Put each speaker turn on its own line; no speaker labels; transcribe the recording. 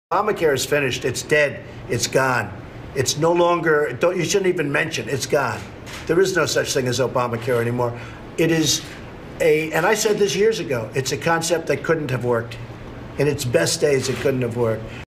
Obamacare is finished. It's dead. It's gone. It's no longer, you shouldn't even mention, it's gone. There is no such thing as Obamacare anymore. It is and I said this years ago, it's a concept that couldn't have worked. In its best days, it couldn't have worked.